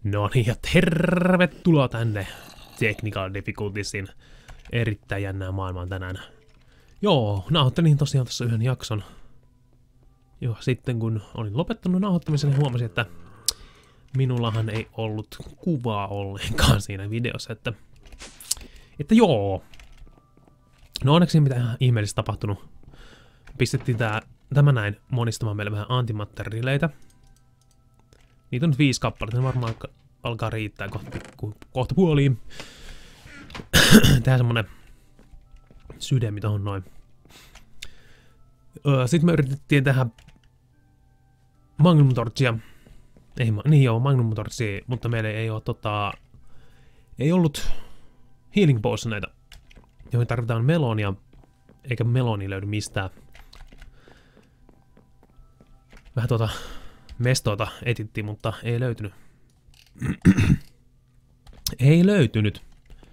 No niin, ja tervetuloa tänne Technical Difficultiesin erittäin jännää maailmaan tänään. Joo, nauhoittelin tosiaan tässä yhden jakson. Joo, sitten kun olin lopettanut nauhoittamisen, niin huomasin, että minullahan ei ollut kuvaa ollenkaan siinä videossa, että joo. No onneksi ei mitään ihmeellistä tapahtunut. Pistettiin tämä näin monistamaan meille vähän antimatter-rileitä. Niitä on nyt 5 kappaletta, ne varmaan alkaa riittää kohta puoliin. Tehdään semmonen sydämi tohon noin. Sitten me yritettiin tehdä Magnum Torchia. Magnum Torchia, mutta meillä ei ole ei ollut Healing Potioneita, joihin tarvitaan melonia, eikä meloni löydy mistään. Vähän mestoota etittiin, mutta ei löytynyt. Ei löytynyt.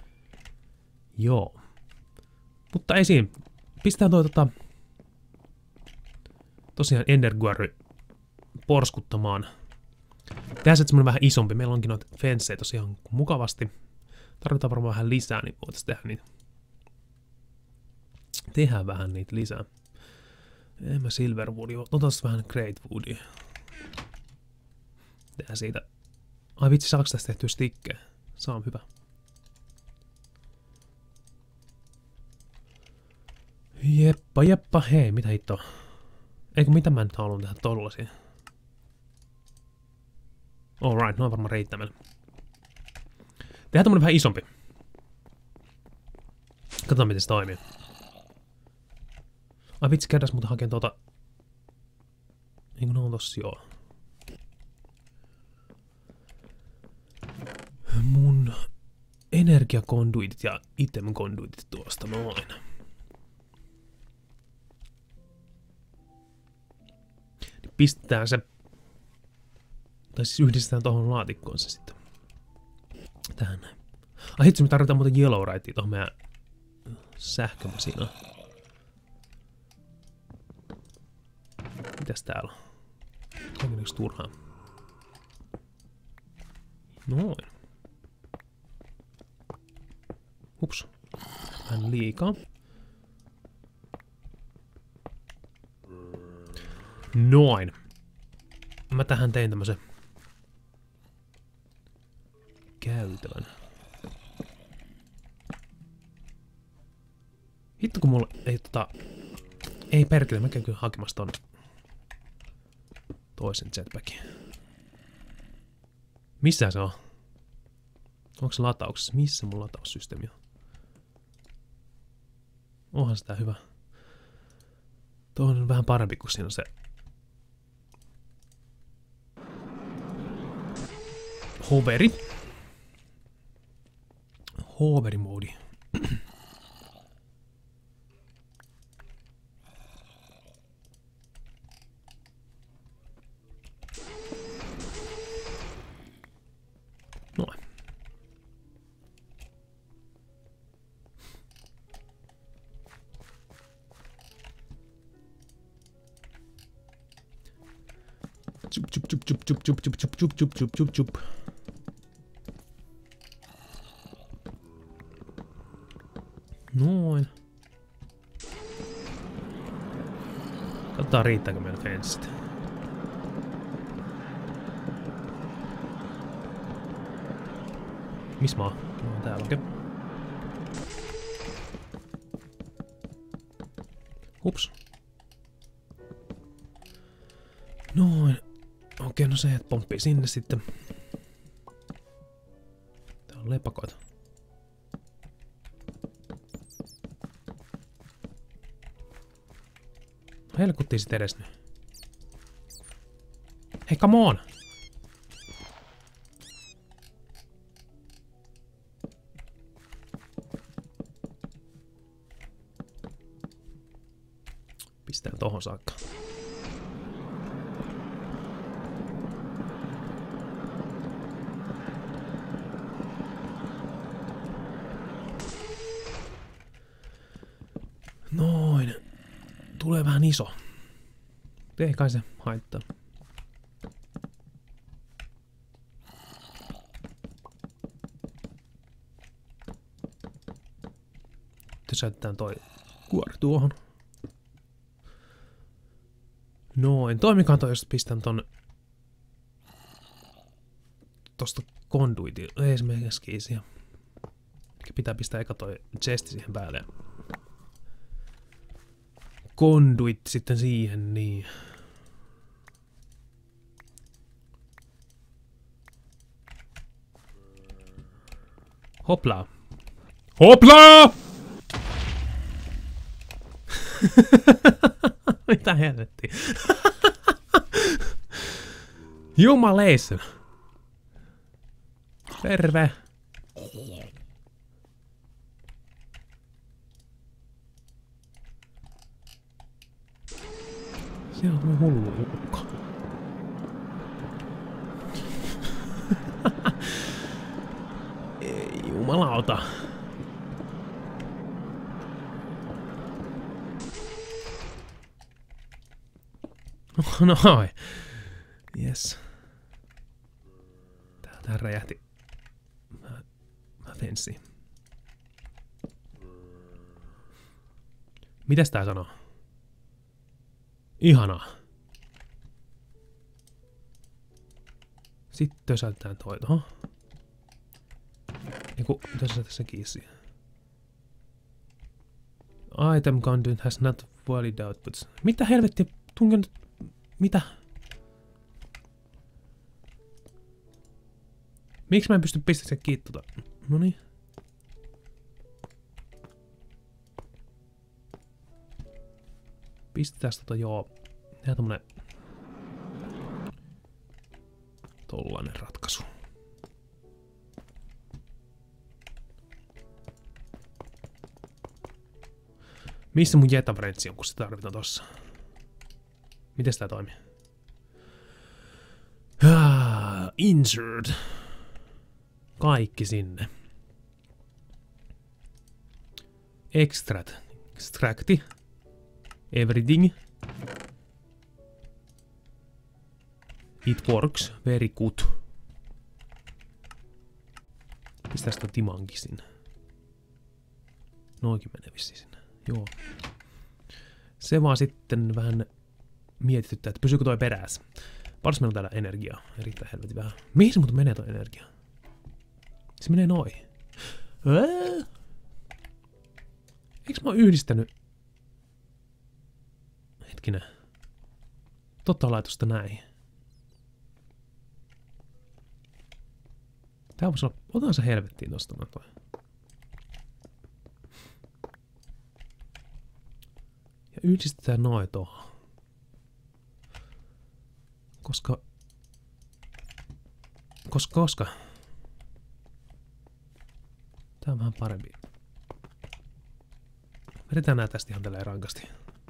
Joo. Mutta ei siinä. Pistää tosiaan Enderguarry porskuttamaan. Tehdään se semmonen vähän isompi. Meillä onkin noita fenssejä tosiaan mukavasti. Tarvitaan varmaan vähän lisää, niin voitaisiin tehdä niitä. Tehdään vähän niitä lisää. En mä Silverwoodia. Otas vähän Greatwoodia. Tehdään siitä. Ai vitsi, saaks tästä tehtyä stikkejä? Saa, hyvä. Jeppa, hei, mitä hittoa? Eikö mitä mä nyt haluan tehdä tollasia? Alright, noin varmaan riittää meille. Tehdään tommonen vähän isompi. Katsotaan miten se toimii. Ai vitsi, käydäs muuten hakeen niin kuin ne on tossa, joo. Mun energiakonduitit ja item-konduitit tuosta noin. Pistetään se, tai siis yhdistetään tohon laatikkoon se sitten. Tähän näin. Ai hitsi, me tarvitaan muuten yellowrightia tohon meidän sähkömasinaan. Mitäs täällä on? Onko yksi turhaa? Noin. Hups. Vähän liikaa. Noin. Mä tähän tein tämmösen käytävän. Hitto kun mulla ei ei perkele, mä käyn kyllä hakemassa ton toisen jetpackin. Missä se on? Onko se latauksessa? Missä mun lataussysteemi on? Onhan sitä hyvä. Tuo on vähän parempi kuin siinä on se Hoveri moodi. Noin. Chup. Noin. Katsotaan riittääkö meillä fenssit. Missä mä oon? Mä oon täällä, okei. Hups. Noin. Okei, no se, että pomppii sinne sitten. Täällä on lepakoita. Helkuttiin sit edes nyt. Hei, come on! Pistää tohon saakka. Noin. Tulee vähän iso. Ei kai se haittaa. pysäytetään toi kuori tuohon. Noin. Toimikaan toi, jos pistän ton tosta conduitin. Ei se mene skiisiä. Pitää pistää eka toi chesti siihen päälle. Conduit sitten siihen, niin. Hoplaa. Hoplaa! Mitä helvettiä? Jumaleissa. Terve. Se on hullu ukko. Ei jumalauta. Noin. Yes. Tää räjähti. Mä fenssiin. Mitäs tää sanoo? Ihanaa. Sitten tösäytetään toi tohon. Eiku, tösäytetään se kiinni. Item content has not valid outputs. Mitä helvettiä? Tungen... Mitä? Miksi mä en pysty pistämään sen kiinni tota? Noniin. Pistetään tota joo. Tehdään tommonen... tollanen ratkaisu. Missä mun jetavrensi on, kun sitä tarvitaan tossa? Miten tää toimii? Insert. Kaikki sinne. Extracti. Everything. It works. Very good. Pistää sitä timankin sinne. Noinkin menee vissiin sinne. Joo. Se vaan sitten vähän mietityttää, että pysyykö toi perässä. Paljon meillä on täällä energiaa. Erittäin helvetin vähän. Mihin se muuten menee toi energia? Se menee noin. Eikö mä oon yhdistänyt? Hetkinen. Totta laitosta näin. Tää voisi olla... Otan se helvettiin tosta toi. Ja yhdistetään noin tohon. Koska. Tää on vähän parempi. Vedetään nää tästä ihan tälleen rankasti.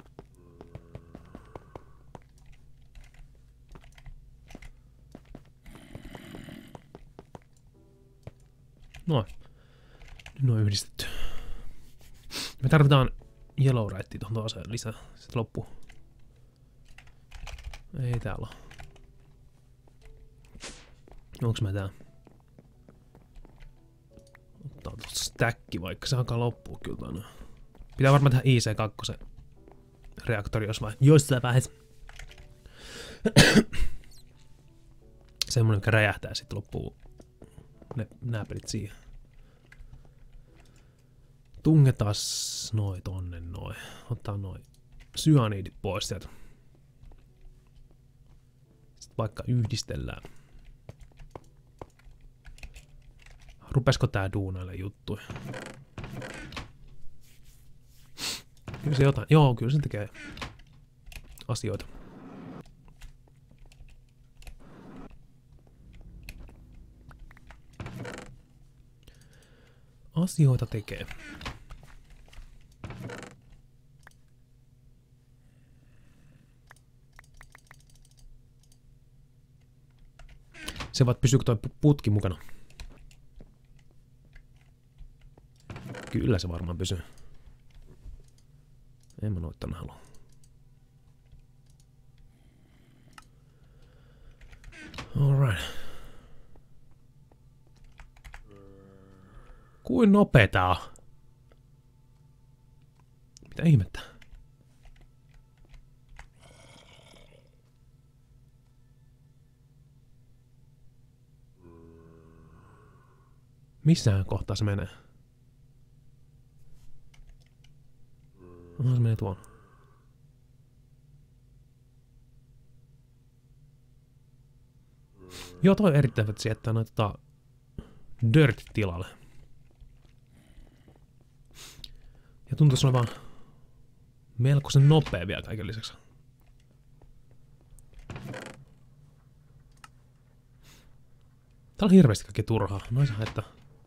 Noin. Nyt ne on yhdistetty. Me tarvitaan yellow rightia tuohon toiseen lisää. Sitten loppuu. Ei täällä ole. Onks mä tää? Ottaa tuosta stacki vaikka se alkaa loppua kyllä tänne. Pitää varmaan tehdä IC2 reaktori jossain vaiheessa. Semmonen, mikä räjähtää sitten loppuu ne nääpelit siihen. Tungetaan noi tonne noin. Ottaa noi syanidit pois sieltä. Sitten vaikka yhdistellään. Rupesko tää duunaille juttuja? Kyllä se jotain. Joo, kyllä se tekee asioita. Asioita tekee. Se vaan pysyykö toi putki mukana? Kyllä se varmaan pysyy. En mä noittanut halua. Alright. Kuin nopeeta? Mitä ihmettä? Missään kohtaa se menee? Se menee tuon. Joo, toi on erittäin hyvä, että se jättää noita dirt tilalle. Ja tuntuisi olevan melkoisen nopea vielä kaiken lisäksi. Tää on hirveästi kaikki turhaa. No ei saa haittaa.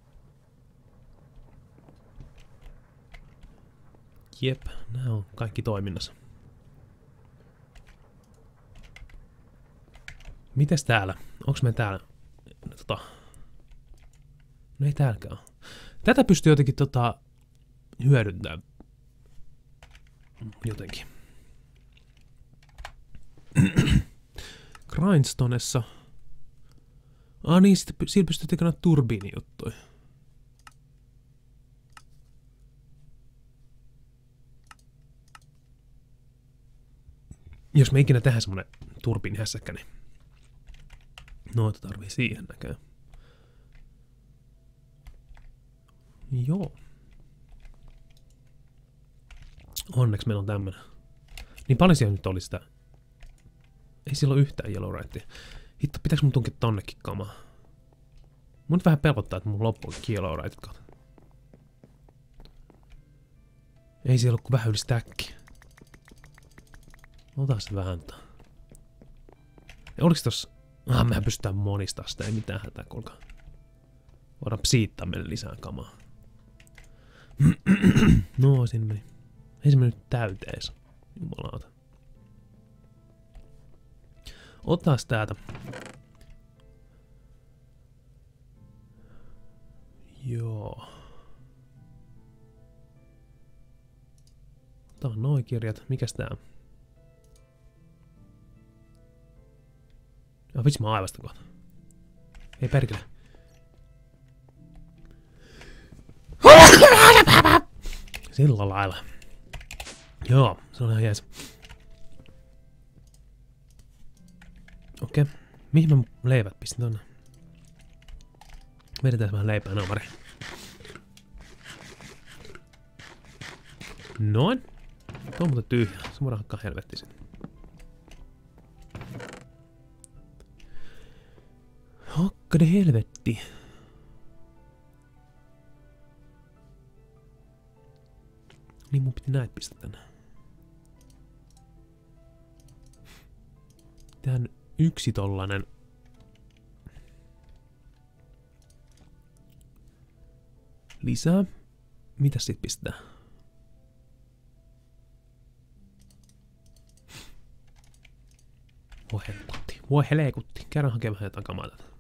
Jep, nää on kaikki toiminnassa. Mites täällä? Onks me täällä? No ei täälläkään. Tätä pystyy jotenkin hyödyntämään. Jotenkin. Grindstoneessa. Niin, siinä pystyy tekemään turbiinijuttuja. Jos me ikinä tehdään semmonen turbiinihässäkkä, niin noita tarvii siihen näköjään. Joo. Onneksi meillä on tämmönen. Niin paljon siellä nyt oli sitä. Ei siellä ole yhtään yellow rightia. Hitto, pitääks mun tunkia tonnekin kamaa? Mun vähän pelottaa, että mun loppuu yellow rightit. Ei siellä ole kuin vähän yli stacki. Ota se vähän. Ja oliks tossa... mehän pystytään monistaa sitä, ei mitään hätää, kuulkaa. Voidaan psiittaa meille lisää kamaa. No, siinä meni. Ei se mennyt täytees. Jumalauta. Otas täältä. Joo. Otetaan noi kirjat. Mikäs tää on? Vitsi, mä aivastan kohta. Ei perkele. Sillä lailla. Joo, se on ihan jees. Okei. Mihin mä leivät pistin tonne? Vedetään vähän leipää naamari. Noin. Tuo on muuten tyhjä. Se voidaan hakkaa helvettiin sen. Hakkade helvetti. Niin mun piti näitä pistää tänne. Tehdään yksi tollanen. Lisää. Mitäs sit pistää? Voi helkutti. Voi helekutti. Käydään hakemaan vähän jotain kamaa tätä.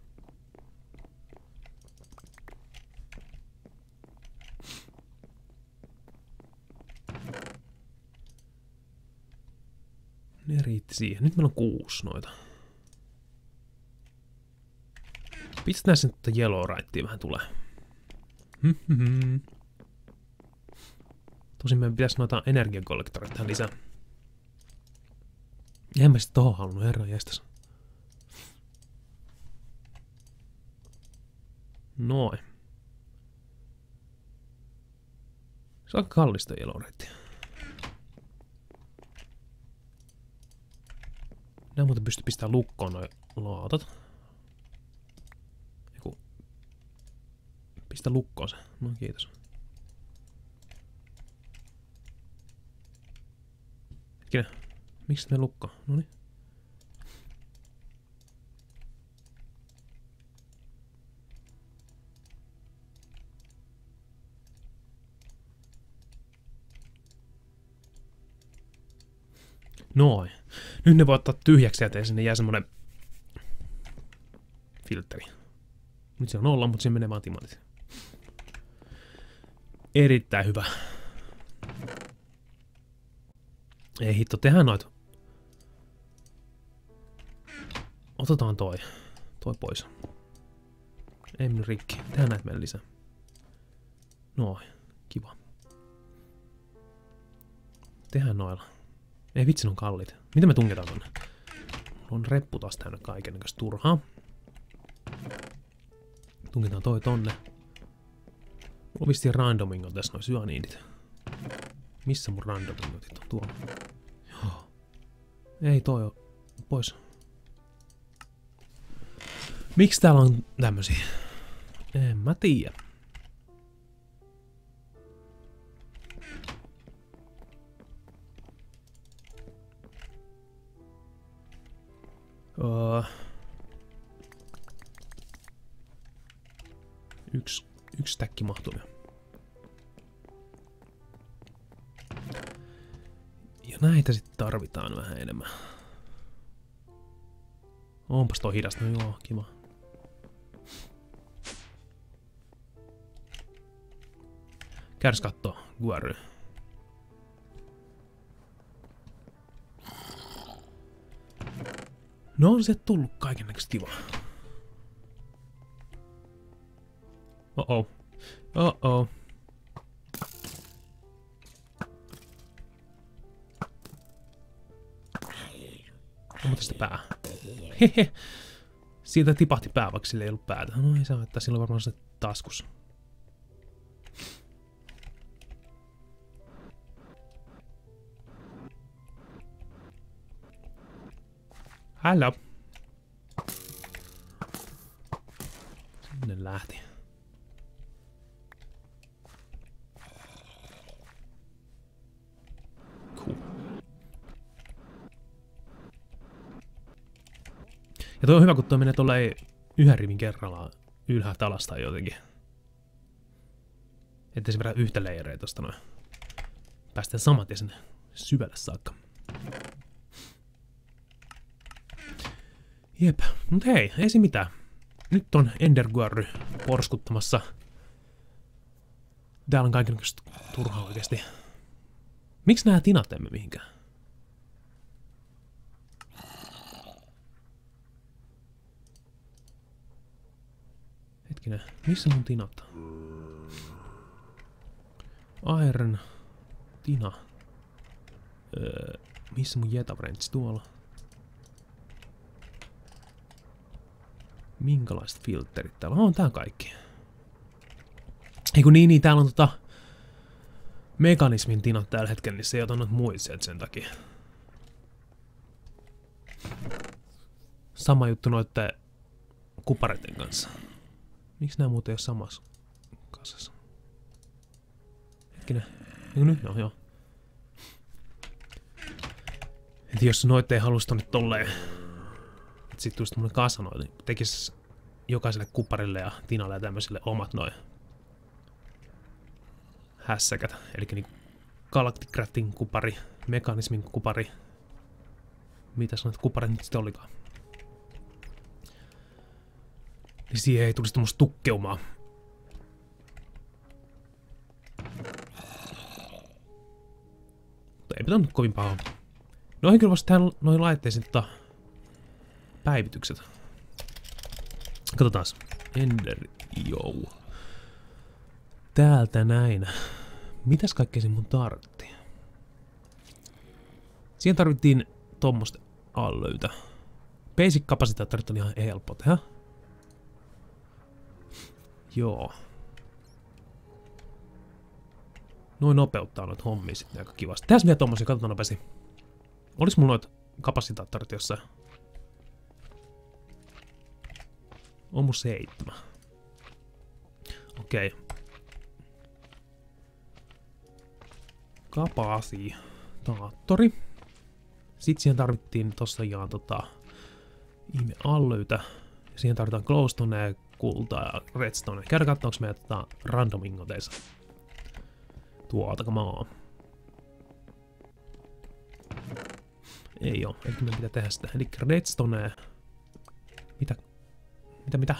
Ne riitti siihen. Nyt meillä on 6 noita. Pistetään sen yellow rightia vähän tulee. Tosin meidän pitäisi noita energiakollektoreita tähän lisää. En mä sit tohon halunnut, herran jästäs. Noin. Se on kallista yellow rightia. Nää muuten pystyy pistämään lukkoon noi laatat. Eiku. Pistä lukkoon se. No kiitos. Hetkinen. Miksi me lukko? Noniin. Noin. Nyt ne voi ottaa tyhjäksi ja sinne jää semmonen filtteri. Nyt se on 0, mutta siinä menee vaan timantit. Erittäin hyvä. Ei hitto, tehdään noita. Otetaan toi pois. Ei mennyt rikki. Tehdään näitä meille lisää. Noin. Kiva. Tehdään noilla. Ei vitsi, on kallit. Mitä me tungetaan tonne? Mulla on reppu taas täynnä kaikennäköistä turhaa. Tungetaan toi tonne. Mulla on vissiin randomingot tässä noin syaniidit. Missä mun randomingotit on tuolla? Joo. Ei toi oo pois. Miksi täällä on tämmösiä? En mä tiedä. Yksi stäkki mahtuu. Ja näitä sitten tarvitaan vähän enemmän. Onpas toi hidasta. No joo, kiva. Kärs kattoo Guary. No on se tullut kaikennäköistä kivaa. Oh-oh. Oh-oh. Onko tästä pää? Hehe. Siitä tipahti pää, vaikka sillä ei ollut päätä. No ei saa, että sillä on varmaan se taskus. Hello. Sinne lähti. Cool. Ja toi on hyvä, kun toi menee tolleen yhden rivin kerrallaan ylhäältä alas tai jotenkin. Ettei se vedä yhtä leireä tosta noin. Päästään saman tien sinne syvälle saakka. Jep, mut hei, ei se mitään. Nyt on Ender Guary porskuttamassa. Täällä on kaikenlaista turhaa oikeesti. Miksi nää tinat emme mihinkään? Hetkinen, missä mun tinat? Iron, tina. Missä mun Jetavrents tuolla? Minkälaiset filterit täällä on? Tää kaikki. Eiku niin, täällä on mekanismin tinat tällä hetkellä, niin se ei ota noita muita sieltä sen takia. Sama juttu noitten kupareiden kanssa. Miksi nää muuten ei ole samassa kasassa? Hetkinen. Eiku nyt no, joo. Et jos noita ei halus tonne tolleen, et sit tulisi tämmönen kasa noin, niin tekis jokaiselle kuparille ja tinalle ja tämmöisille omat noin hässäkät. Elikkä niin Galacticratin kupari, mekanismin kupari. Mitäs noita kuparit nyt sitten olikaan? Niin siihen ei tulisi tämmöstä tukkeumaa. Mutta ei pitänyt kovin pahaa. Noihin kyllä vasta tähän noihin laitteisiin päivitykset. Katsotaas. Ender, joo. Täältä näin. Mitäs kaikkea siinä mun tarvittiin? Siihen tarvittiin tommosta allöytä. Basic kapasitaattorit on ihan helppo tehdä. Joo. Noin nopeuttaa noita hommia sitten aika kivasti. Tehdään vielä tommosia, katsotaan nopeasti. Olis mulla noita kapasitaattorit jossain? On mun 7. Okei. Kapasitaattori. Sitten siihen tarvittiin tosiaan ihme allöytä. Siihen tarvitaan glowstonea, kultaa ja redstone. Käydä katsoa, onko meidän randomingoteissa. Tuotakamaa. Ei oo, eli meidän pitää tehdä sitä. Eli redstone. Mitä?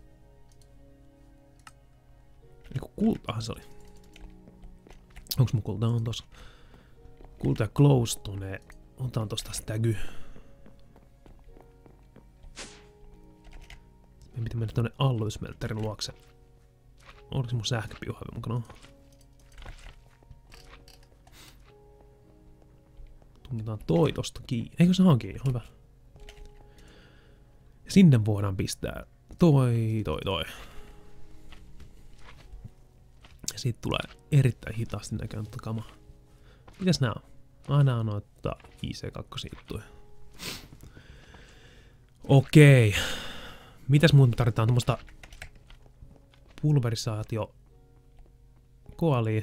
Eiku kultahan se oli. Onks mun kulta? On tossa. Kulta ja glowstone. Otan tosta stagy. Meidän pitää mennä tonne alloysmelterin luokse. Oliko mun sähköpiuhavi mukana? Tunnetaan toi tosta kiinni. Eikö se on kiinni? Hyvä. Ja sinne voidaan pistää toi. Ja siitä tulee erittäin hitaasti näköinen kama. Mitäs nää on? Nää on noita IC2-juttuja. Okei. Mitäs muuta tarvitaan? Tuommoista pulverisaatio koalia.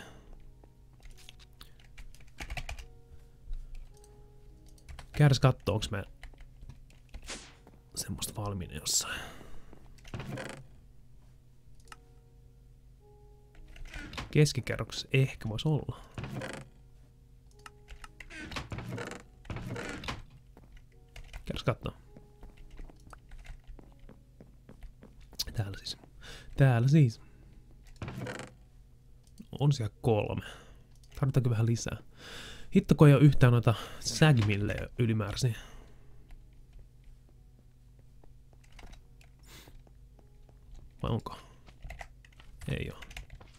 Käydäs kattoo, onks me semmoista valmiina jossain. Keskikerroksessa ehkä voisi olla. Käydäs kattoo. Täällä siis. On siellä 3. Tarvitaanko vähän lisää? Hitto, kun ei ole yhtään noita sägmillejä ylimääräisiä. Vai onko? Ei oo.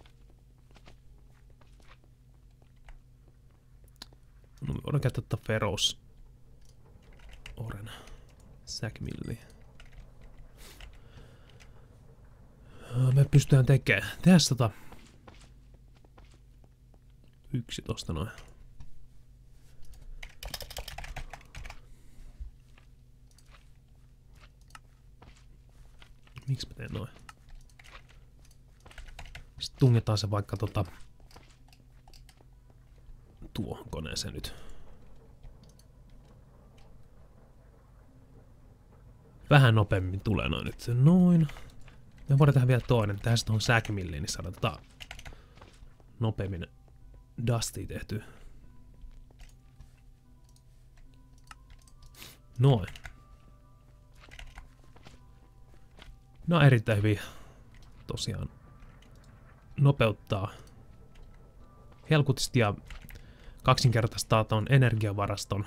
No me voidaan käyttää tätä Feros Oren sägmilliä. Me pystytään tekemään. Tehdään 11 noin. Miksi mä teen noin? Sitten tungetaan se vaikka tuohon koneeseen nyt. Vähän nopeammin tulee noin nyt. Noin. Me voidaan tehdä vielä toinen. Tehdään sitten tuohon säkmilliin, niin saadaan nopeammin dustia tehtyä. Noin. No erittäin hyvin. Tosiaan nopeuttaa helkutisti ja kaksinkertaistaa ton energiavaraston.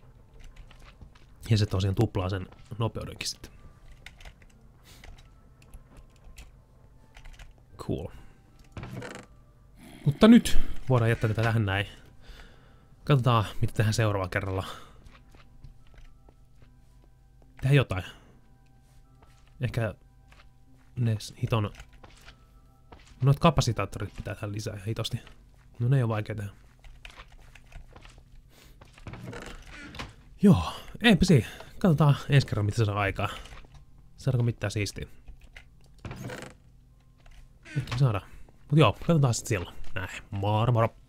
Ja se tosiaan tuplaa sen nopeudenkin sitten. Cool. Mutta nyt voidaan jättää tätä tähän näin. Katsotaan, mitä tehdään seuraavalla kerralla. Tehdään jotain. Ehkä ne hiton... Noit kapasitaattorit pitää tehdä lisää hitosti. No ne ei ole vaikea tehdä. Joo, eipä siinä. Katsotaan ensi kerran, mitä se saa aikaa. Saadaanko mitään siistiä? Ehkä saadaan. Mut joo, katsotaan sitten silloin. Näin, moro moro!